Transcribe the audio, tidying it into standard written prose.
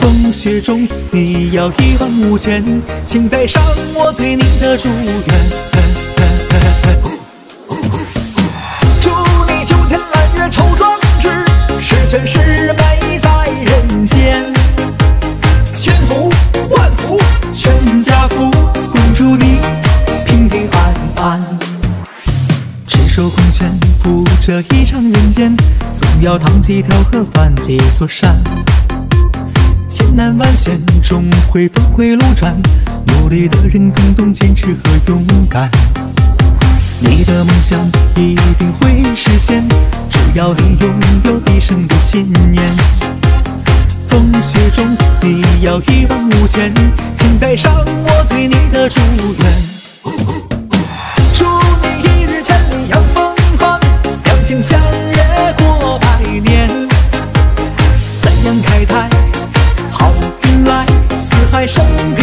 风雪中你要一往无前，请带上我对你的祝愿。祝你秋天揽月抽壮志，十全十美在人间。千福万福全家福，恭祝你平平安安。赤手空拳赴这一场人间，总要趟几条河，翻几座山。千难万险终会峰回路转，努力的人更懂坚持和勇敢。你的梦想一定会实现，只要你拥有一生的信念。风雪中你要一往无前，请带上我对你的祝愿。祝你一日千里扬风帆，两情相悦过百年。三阳开泰，好运来，四海升